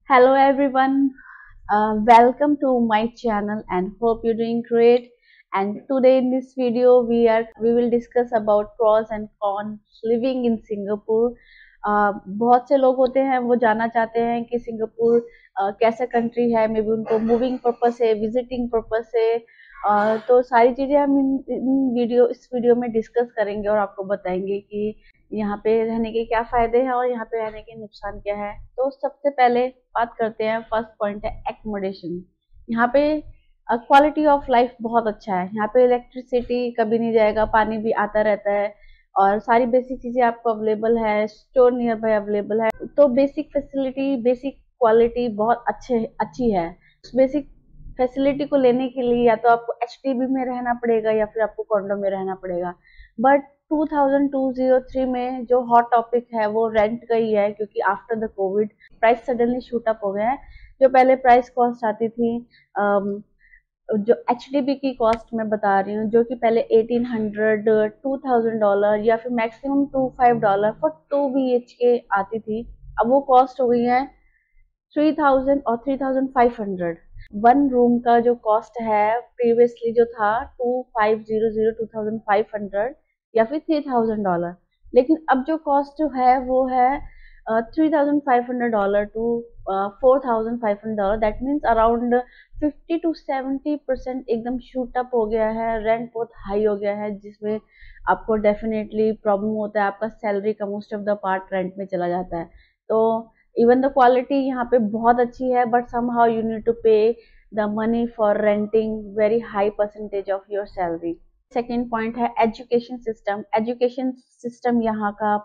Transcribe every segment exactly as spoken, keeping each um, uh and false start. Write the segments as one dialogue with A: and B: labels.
A: Hello everyone, uh, welcome to my channel and hope you're doing great. And today in this video we are we will discuss about pros and cons living in Singapore. uh, बहुत से लोग होते हैं वो जानना चाहते हैं कि सिंगापुर uh, कैसा कंट्री है, मे बी उनको मूविंग पर्पस से, विजिटिंग पर्पस से। uh, तो सारी चीजें हम इन, इन वीडियो इस वीडियो में डिस्कस करेंगे और आपको बताएंगे कि यहाँ पे रहने के क्या फायदे हैं और यहाँ पे रहने के नुकसान क्या है। तो सबसे पहले बात करते हैं, फर्स्ट पॉइंट है एकोमोडेशन। यहाँ पे क्वालिटी ऑफ लाइफ बहुत अच्छा है। यहाँ पे इलेक्ट्रिसिटी कभी नहीं जाएगा, पानी भी आता रहता है और सारी बेसिक चीजें आपको अवेलेबल है, स्टोर नियर बाय अवेलेबल है। तो बेसिक फैसिलिटी, बेसिक क्वालिटी बहुत अच्छे अच्छी है। उस बेसिक फैसिलिटी को लेने के लिए या तो आपको एच डी बी में रहना पड़ेगा या फिर आपको कॉन्डो में रहना पड़ेगा। बट टू थाउजेंड थ्री में जो हॉट टॉपिक है वो रेंट का ही है, क्योंकि after the covid price suddenly shoot up हो गया है। जो पहले प्राइस कॉस्ट आती थी, um, जो एच डी बी की कॉस्ट मैं बता रही हूँ, जो कि पहले eighteen hundred to thousand dollar या फिर maximum two five dollar for two B H K आती थी, अब वो कॉस्ट हो गई है थ्री थाउजेंड और three thousand five hundred. One room का जो कॉस्ट है प्रीवियसली जो था two five zero zero two thousand five hundred या फिर थ्री थाउजेंड डॉलर, लेकिन अब जो कॉस्ट जो है वो है three thousand five hundred dollar to four thousand five hundred dollar. That means around fifty to seventy percent एकदम शूट अप हो गया है। रेंट बहुत हाई हो गया है, जिसमें आपको डेफिनेटली प्रॉब्लम होता है, आपका सैलरी का most of the part rent में चला जाता है। तो इवन द क्वालिटी यहाँ पे बहुत अच्छी है, but somehow you need to pay the money for renting very high percentage of your salary. Second point है एजुकेशन सिस्टम। एजुकेशन सिस्टम यहाँ का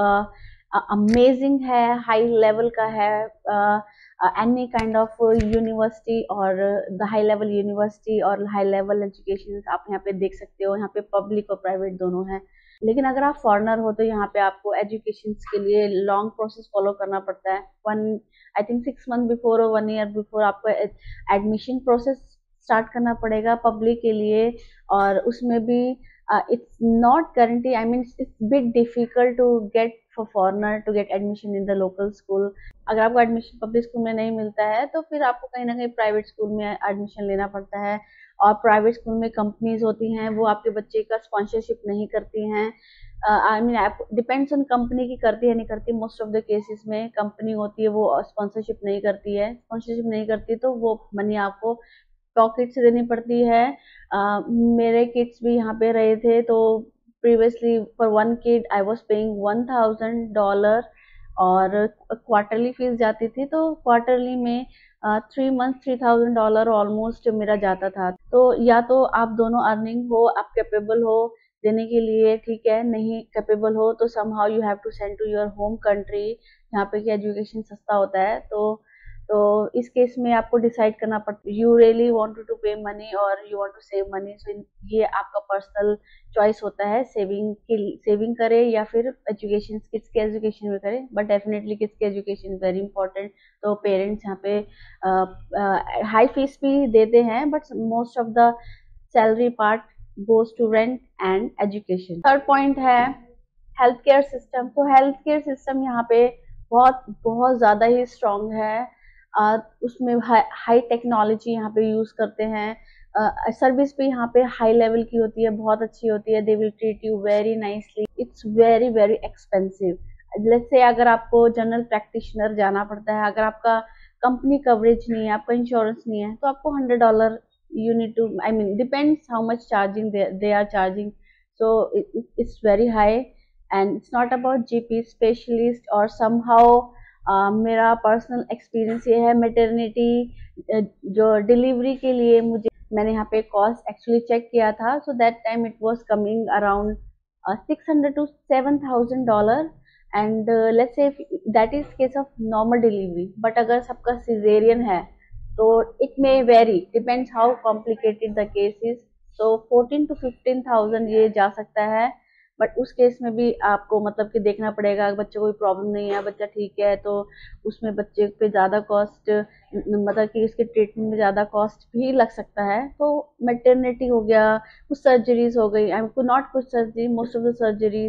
A: अमेजिंग uh, है, हाई लेवल का है। एनी काइंड ऑफ यूनिवर्सिटी और द हाई लेवल यूनिवर्सिटी और high level education आप यहाँ पे देख सकते हो। यहाँ पे पब्लिक और प्राइवेट दोनों है। लेकिन अगर आप फॉरेनर हो तो यहाँ पे आपको एजुकेशन के लिए लॉन्ग प्रोसेस फॉलो करना पड़ता है। One I think six month before और वन ईयर बिफोर आपको एडमिशन प्रोसेस स्टार्ट करना पड़ेगा पब्लिक के लिए, और उसमें भी it's not guarantee, I mean it's bit difficult to get for foreigner to get admission in the local school. अगर आपको एडमिशन पब्लिक स्कूल में नहीं मिलता है तो फिर आपको कहीं ना कहीं प्राइवेट स्कूल में एडमिशन लेना पड़ता है। और प्राइवेट स्कूल में कंपनीज होती हैं, वो आपके बच्चे का स्पॉन्सरशिप नहीं करती हैं। I mean depends on company की करती है नहीं करती। मोस्ट ऑफ द केसेस में कंपनी होती है वो स्पॉन्सरशिप नहीं करती है। स्पॉन्सरशिप नहीं करती तो वो मनी आपको पॉकेट से देनी पड़ती है। uh, मेरे किड्स भी यहाँ पे रहे थे, तो previously for one kid I was paying one thousand dollar और क्वार्टरली फीस जाती थी। तो क्वार्टरली में three month three thousand dollar almost मेरा जाता था। तो या तो आप दोनों अर्निंग हो, आप कैपेबल हो देने के लिए, ठीक है। नहीं कैपेबल हो तो somehow you have to send to your home country, जहाँ पे कि एजुकेशन सस्ता होता है। तो तो इस केस में आपको डिसाइड करना पड़ता है, you really want to pay money और you want to save money. So ये आपका पर्सनल चॉइस होता है, सेविंग के सेविंग करे या फिर एजुकेशन, किड्स के एजुकेशन में करे। बट डेफिनेटली किड्स के एजुकेशन इज वेरी इंपॉर्टेंट। तो पेरेंट्स यहाँ पे हाई फीस भी देते हैं, but most of the salary part goes to rent and education. Third point है हेल्थ केयर सिस्टम। तो हेल्थ केयर सिस्टम यहाँ पे बहुत बहुत ज़्यादा ही स्ट्रॉन्ग है। uh, उसमें हाई टेक्नोलॉजी यहाँ पे यूज़ करते हैं। सर्विस uh, भी यहाँ पे हाई लेवल की होती है, बहुत अच्छी होती है। They will treat you very nicely. It's very very expensive. Let's say अगर आपको जनरल प्रैक्टिशनर जाना पड़ता है, अगर आपका कंपनी कवरेज नहीं है, आपका इंश्योरेंस नहीं है, तो आपको hundred dollar you need to, I mean depends how much charging they, they are charging. So it, it, it's very high and it's not about G P specialist or somehow uh, मेरा personal experience ये है, maternity जो delivery के लिए मुझे, मैंने यहाँ पे कॉस्ट एक्चुअली चेक किया था। So that time it was coming around six hundred to seven thousand dollar and let's say that is case of normal delivery. But अगर सबका सिजेरियन है तो it may very, depends how complicated the case is. So fourteen to fifteen thousand ये जा सकता है। But उस case में भी आपको मतलब कि देखना पड़ेगा, बच्चे को कोई प्रॉब्लम नहीं है, बच्चा ठीक है, तो उसमें बच्चे पे ज़्यादा कॉस्ट, मतलब कि उसके ट्रीटमेंट में ज़्यादा कॉस्ट भी लग सकता है। तो मैटरनिटी हो गया, कुछ सर्जरीज हो गई, आई मीन नॉट कुछ surgery, most of the surgeries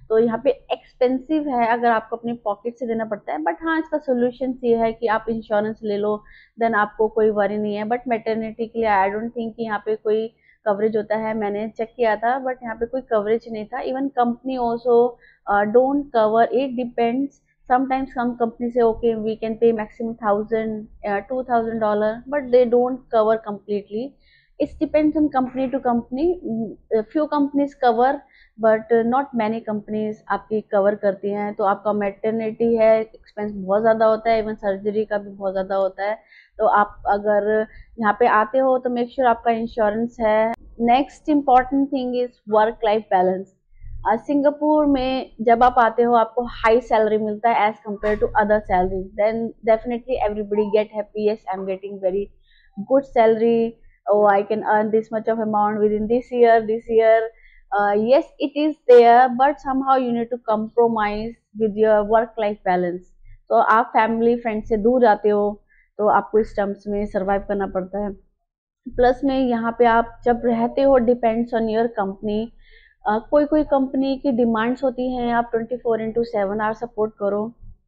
A: तो यहाँ पे एक्सपेंसिव है अगर आपको अपनी पॉकेट से देना पड़ता है, बट हाँ इसका सोल्यूशन ये है कि आप इंश्योरेंस ले लो, देन आपको कोई वरी नहीं है। बट मैटरनिटी के लिए आई डोंट थिंक कि यहाँ पे कोई कवरेज होता है, मैंने चेक किया था बट यहाँ पे कोई कवरेज नहीं था। Even company also don't cover, it depends. sometimes some companies say okay we can pay maximum thousand uh, two thousand dollar, but they don't cover completely. It depends on company to company. A few companies cover but uh, not many companies आपकी cover करती हैं। तो आपका maternity है expense बहुत ज़्यादा होता है, even सर्जरी का भी बहुत ज़्यादा होता है। तो आप अगर यहाँ पे आते हो तो make sure आपका इंश्योरेंस है। Next important thing is work life balance। Singapore uh, में जब आप आते हो आपको हाई सैलरी मिलता है as compare to other salary, then definitely everybody get happy, yes I am getting very good salary, oh I can earn this much of amount within this year this year uh, yes it is there, but somehow you need to compromise with your work life balance। तो आप family friend से दूर जाते हो तो आपको इस terms में सर्वाइव करना पड़ता है। प्लस में यहाँ पे आप जब रहते हो depends on your company. Uh, कोई कोई कंपनी की डिमांड्स होती हैं आप twenty four into seven hour support करो,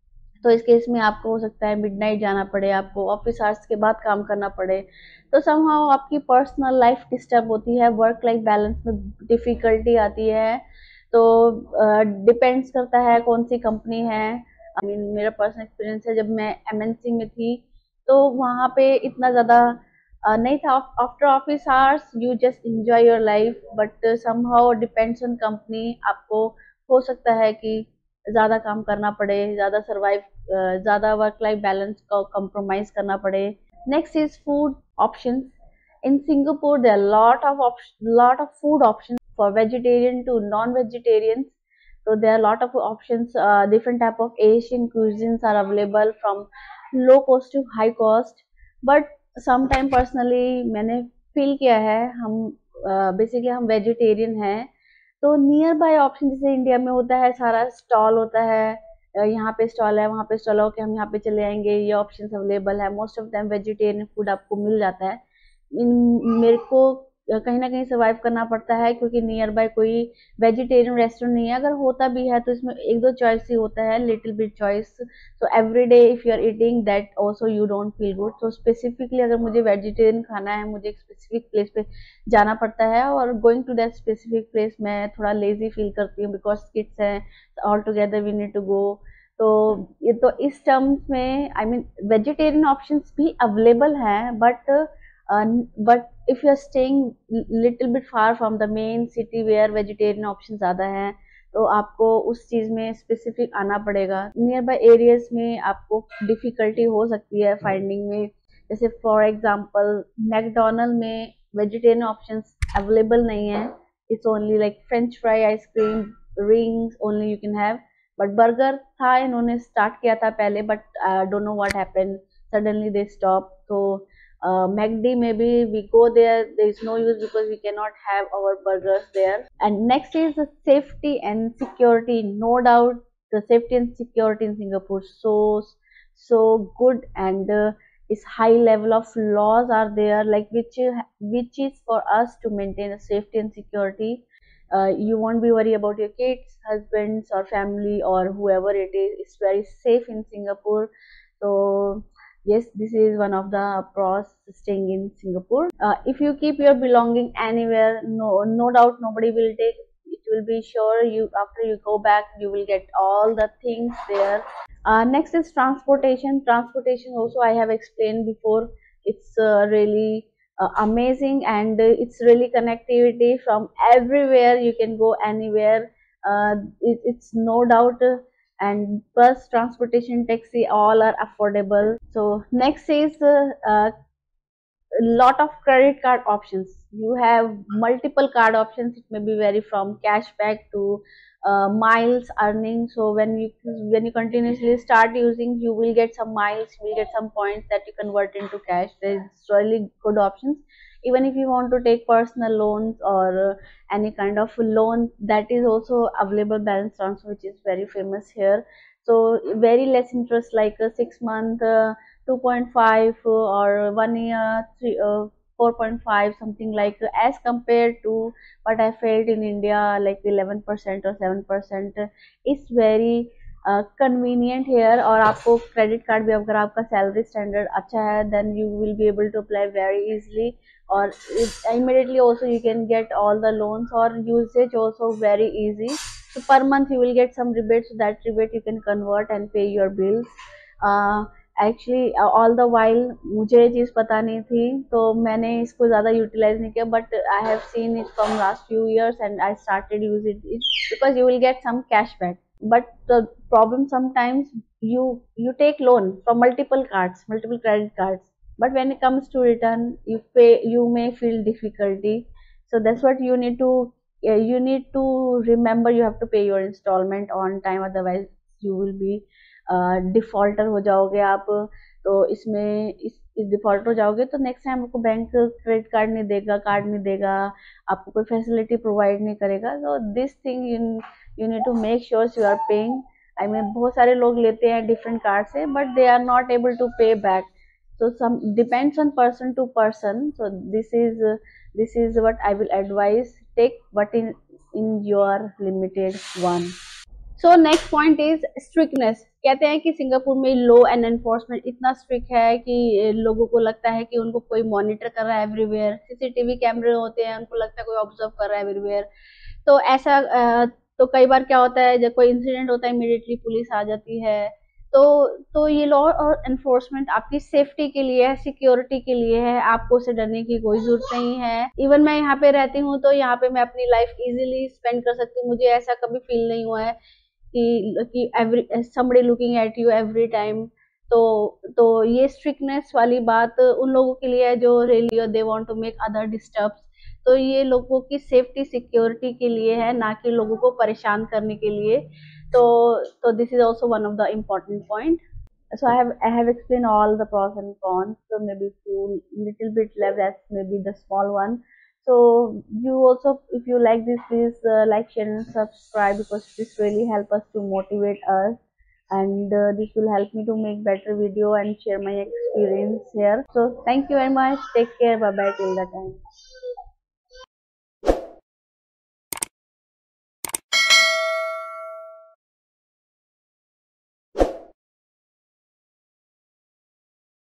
A: तो इस केस में आपको हो सकता है मिडनाइट जाना पड़े, आपको ऑफिस आवर्स के बाद काम करना पड़े, तो समहाउ आपकी पर्सनल लाइफ डिस्टर्ब होती है, वर्क लाइफ बैलेंस में डिफिकल्टी आती है। तो डिपेंड्स uh, करता है कौन सी कंपनी है। आई मीन मेरा पर्सनल एक्सपीरियंस है, जब मैं एमएनसी में थी तो वहाँ पे इतना ज़्यादा Uh, नहीं था। After office hours you just enjoy your life, but somehow depends on company, आपको हो सकता है कि ज़्यादा काम करना पड़े, ज़्यादा सर्वाइव, ज़्यादा वर्क लाइफ बैलेंस को compromise करना पड़े। Next is food options. In Singapore there are lot of lot of food options for vegetarian to non vegetarians. So there are a lot of options, uh, different type of Asian cuisines are available from low cost to high cost, but sometime personally मैंने feel किया है, हम basically uh, हम vegetarian हैं, तो nearby option जैसे India में होता है सारा स्टॉल होता है, यहाँ पे स्टॉल है वहाँ पे स्टॉल हो के हम यहाँ पे चले आएंगे, ये ऑप्शंस अवेलेबल है, most of time vegetarian food आपको मिल जाता है। मेरे को कहीं ना कहीं सर्वाइव करना पड़ता है क्योंकि नियर बाय कोई वेजिटेरियन रेस्टोरेंट नहीं है, अगर होता भी है तो इसमें एक दो चॉइस ही होता है, little bit choice. So every day if you are eating that also you don't feel good. तो स्पेसिफिकली अगर मुझे वेजिटेरियन खाना है, मुझे एक स्पेसिफिक प्लेस पे जाना पड़ता है, और going to that specific place मैं थोड़ा लेजी फील करती हूँ बिकॉज किड्स हैं, all together we need to go. तो ये तो इस टर्म्स में आई मीन वेजिटेरियन ऑप्शंस भी अवेलेबल हैं, but but if you are staying little bit far from the main city where vegetarian option ज़्यादा हैं, तो आपको उस चीज़ में स्पेसिफिक आना पड़ेगा। नियर बाय एरियाज में आपको डिफ़िकल्टी हो सकती है फाइंडिंग में, जैसे फॉर एग्जांपल मैकडोनल्ड में वेजिटेरियन ऑप्शंस अवेलेबल नहीं है, it's only like French fry, ice cream, rings only you can have. But burger था, इन्होंने स्टार्ट किया था पहले, but don't know what happened, suddenly they stop. तो Uh, McD maybe we go there, there is no use because we cannot have our burgers there. And next is the safety and security. No doubt the safety and security in Singapore so so good, and uh, is high level of laws are there, like which which is for us to maintain the safety and security. Uh, you won't be worried about your kids, husbands or family or whoever it is. It's very safe in Singapore. So yes, this is one of the pros staying in Singapore. Uh, if you keep your belonging anywhere, no no doubt nobody will take it, will be sure you after you go back you will get all the things there. Uh, next is transportation. Transportation also I have explained before, it's uh, really uh, amazing, and uh, it's really connectivity from everywhere, you can go anywhere. Uh, it, it's no doubt uh, and bus, transportation, taxi, all are affordable. So next is uh, uh, lot of credit card options. You have multiple card options, it may be vary from cashback to uh, miles earning. So when you when you continuously start using, you will get some miles, you will get some points that you convert into cash. There is really good options. Even if you want to take personal loans or uh, any kind of loan, that is also available. Balance transfer, which is very famous here. So very less interest, like a six month uh, two point five or one year three, uh, four point five, something like, as compared to what I felt in India, like eleven percent or seven percent. It's very convenient here. और आपको credit card भी, अगर आपका salary standard अच्छा है, then you will be able to apply very easily, और immediately also you can get all the loans or usage also very easy. So per month you will get some rebates, so that rebate you can convert and pay your bills. uh, actually all the while मुझे ये चीज़ पता नहीं थी, तो मैंने इसको ज़्यादा utilize नहीं किया, but I have seen it from last few years and I started use it because you will get some cashback. But the problem sometimes, you you take loan from multiple cards, multiple credit cards, but when it comes to return, you pay, you may feel difficulty. So that's what you need to, uh, you need to remember, you have to pay your installment on time, otherwise you will be defaulter uh, हो जाओगे आप. तो इसमें इस इस default हो जाओगे तो नेक्स्ट टाइम आपको बैंक क्रेडिट कार्ड नहीं देगा, कार्ड नहीं देगा, आपको कोई फैसिलिटी प्रोवाइड नहीं करेगा. So this thing you need to make sure you are paying. I mean बहुत सारे लोग लेते हैं डिफरेंट कार्ड से, but they are not able to pay back. so some depends on person to person. So this is uh, this is what I will advise. Take what in in your limited one. So next point is strictness. कहते हैं कि सिंगापुर में law and enforcement इतना strict है कि लोगों को लगता है कि उनको कोई मॉनिटर कर रहा है एवरीवेयर. सीसीटीवी कैमरे होते हैं, उनको लगता है कोई ऑब्जर्व कर रहा है एवरीवेयर. तो ऐसा तो कई बार क्या होता है, जब कोई इंसिडेंट होता है इमीडिएटली पुलिस आ जाती है. तो तो ये लॉ और एनफोर्समेंट आपकी सेफ्टी के लिए है, सिक्योरिटी के लिए है, आपको उसे डरने की कोई जरूरत नहीं है. इवन मैं यहाँ पे रहती हूँ तो यहाँ पे मैं अपनी लाइफ इजीली स्पेंड कर सकती हूँ. मुझे ऐसा कभी फील नहीं हुआ है कि कि every somebody looking at you every time. तो तो ये स्ट्रिक्टनेस वाली बात उन लोगों के लिए है जो really they want to make other disturbs. तो ये लोगों की सेफ्टी सिक्योरिटी के लिए है, ना कि लोगों को परेशान करने के लिए. तो तो this is also one of the important point. So I have I have explained all the pros and cons. So maybe few little bit left, that's maybe the small one. So you also, if you like this, please uh, like, share and subscribe, because this really help us to motivate us, and uh, this will help me to make better video and share my experience here. So thank you very much. Take care. Bye bye till the time.